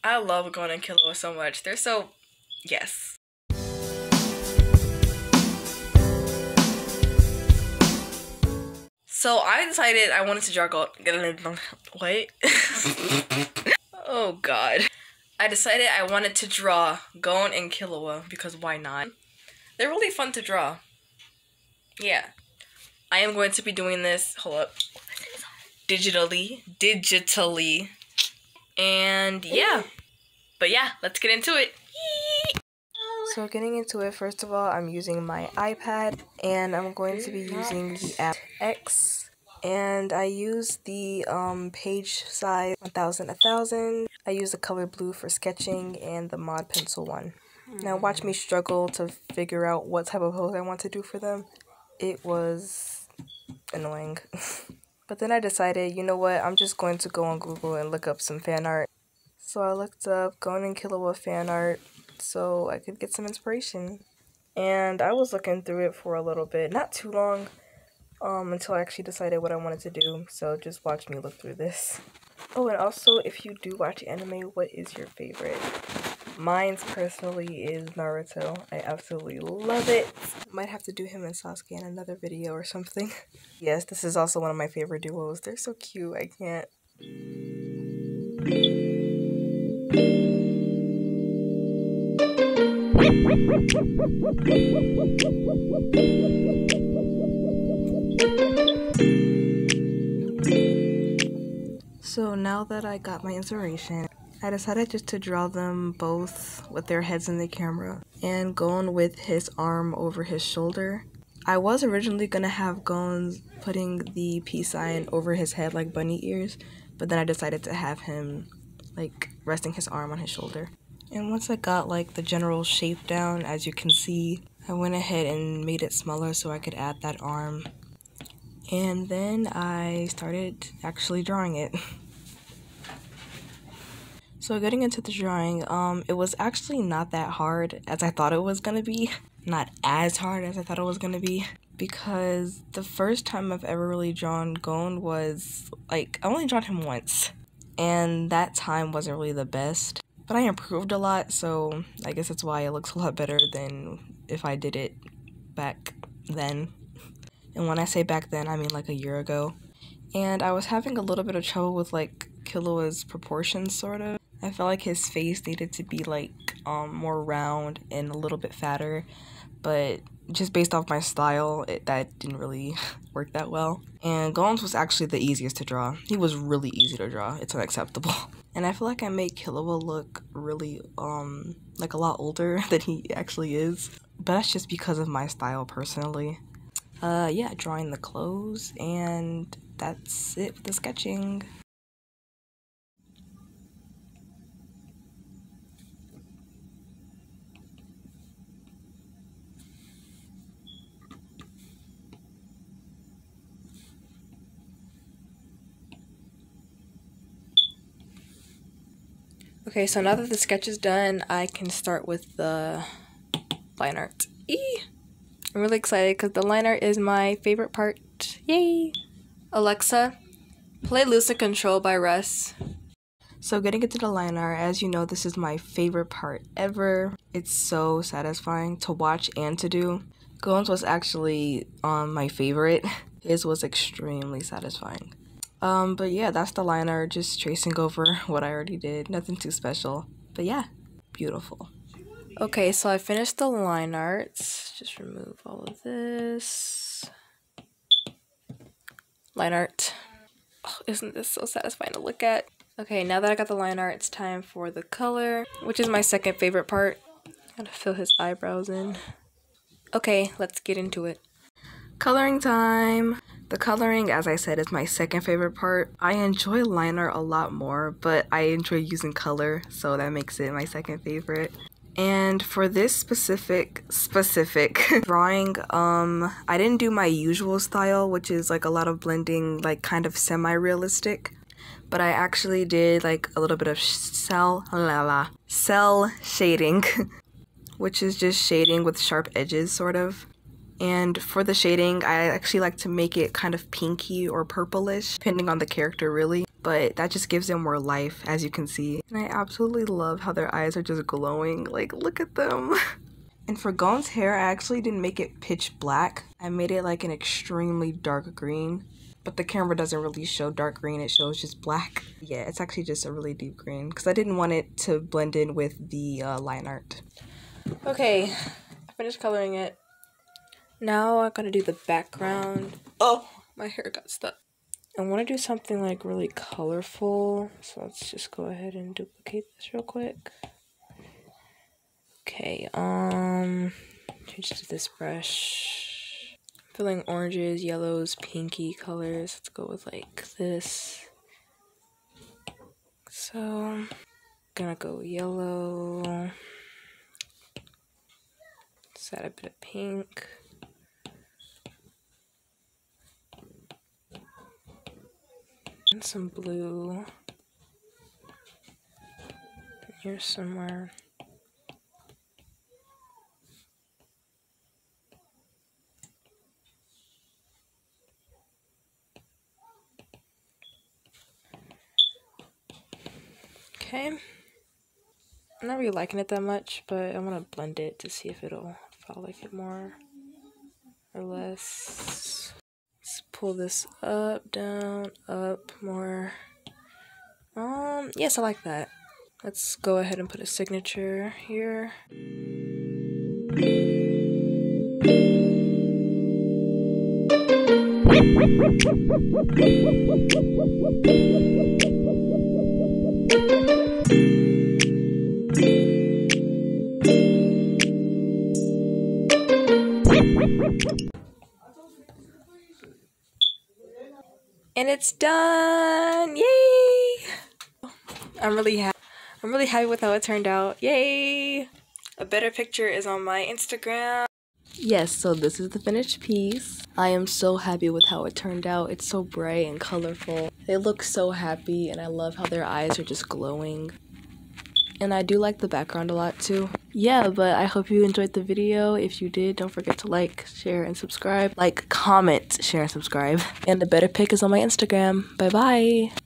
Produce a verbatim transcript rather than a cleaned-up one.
I love Gon and Killua so much. They're so... yes. So I decided I wanted to draw Gon... Wait. Oh god. I decided I wanted to draw Gon and Killua because why not? They're really fun to draw. Yeah. I am going to be doing this, hold up, digitally. Digitally. And yeah. But yeah, let's get into it. So getting into it, first of all, I'm using my iPad and I'm going to be using the app X. And I use the um, page size one thousand, one thousand. I use the color blue for sketching and the mod pencil one. Now watch me struggle to figure out what type of pose I want to do for them. It was annoying. But then I decided, you know what, I'm just going to go on Google and look up some fan art. So I looked up Gon and Killua fan art so I could get some inspiration. And I was looking through it for a little bit, not too long, um, until I actually decided what I wanted to do. So just watch me look through this. Oh, and also, if you do watch anime, what is your favorite? Mine's personally is Naruto. I absolutely love it. Might have to do him and Sasuke in another video or something. Yes, this is also one of my favorite duos. They're so cute. I can't. So now that I got my inspiration, I decided just to draw them both with their heads in the camera and Gon with his arm over his shoulder. I was originally gonna have Gon putting the peace sign over his head like bunny ears, but then I decided to have him like resting his arm on his shoulder. And once I got like the general shape down, as you can see, I went ahead and made it smaller so I could add that arm. And then I started actually drawing it. So getting into the drawing, um, it was actually not that hard as I thought it was gonna be. Not as hard as I thought it was gonna be. Because the first time I've ever really drawn Gon was, like, I only drawn him once. And that time wasn't really the best. But I improved a lot, so I guess that's why it looks a lot better than if I did it back then. And when I say back then, I mean like a year ago. And I was having a little bit of trouble with, like, Killua's proportions, sort of. I felt like his face needed to be like um, more round and a little bit fatter, but just based off my style, it, that didn't really work that well. And Gon's was actually the easiest to draw. He was really easy to draw. It's unacceptable. And I feel like I made Killua look really, um, like a lot older than he actually is. But that's just because of my style personally. Uh, yeah, drawing the clothes, and that's it with the sketching. Okay, so now that the sketch is done, I can start with the line art. Eee! I'm really excited because the line art is my favorite part. Yay! Alexa, play Lucid Control by Russ. So getting into the line art, as you know, this is my favorite part ever. It's so satisfying to watch and to do. Gon's was actually um, my favorite. His was extremely satisfying. Um, but yeah, that's the line art, just tracing over what I already did. Nothing too special. But yeah, beautiful. Okay, so I finished the line arts. Just remove all of this. Line art. Oh, isn't this so satisfying to look at? Okay, now that I got the line art, it's time for the color, which is my second favorite part. Gotta fill his eyebrows in. Okay, let's get into it. Coloring time! The coloring, as I said, is my second favorite part. I enjoy line art a lot more, but I enjoy using color, so that makes it my second favorite. And for this specific, specific drawing, um, I didn't do my usual style, which is like a lot of blending, like kind of semi-realistic. But I actually did like a little bit of cell, la la, cell shading, which is just shading with sharp edges, sort of. And for the shading, I actually like to make it kind of pinky or purplish, depending on the character, really. but that just gives them more life, as you can see. And I absolutely love how their eyes are just glowing. Like, look at them. And for Gon's hair, I actually didn't make it pitch black. I made it like an extremely dark green, but the camera doesn't really show dark green, it shows just black. Yeah, it's actually just a really deep green because I didn't want it to blend in with the uh, line art. Okay, I finished coloring it. Now I'm gonna do the background. Oh, my hair got stuck. I want to do something like really colorful, so let's just go ahead and duplicate this real quick. Okay, um, change to this brush. Filling oranges, yellows, pinky colors. Let's go with like this. So, I'm gonna go yellow. Let's add a bit of pink. And some blue. Here somewhere. Okay, I'm not really liking it that much, but I'm gonna blend it to see if it'll, if I'll like it more or less. Let's pull this up, down, up, more. Um, yes, I like that. Let's go ahead and put a signature here. And it's done! Yay! I'm really happy. I'm really happy with how it turned out. Yay! A better picture is on my Instagram. Yes, so this is the finished piece. I am so happy with how it turned out. It's so bright and colorful. They look so happy, and I love how their eyes are just glowing. And I do like the background a lot too. Yeah, but I hope you enjoyed the video. If you did, don't forget to like, share, and subscribe. Like, comment, share, and subscribe. And the better pic is on my Instagram. Bye bye!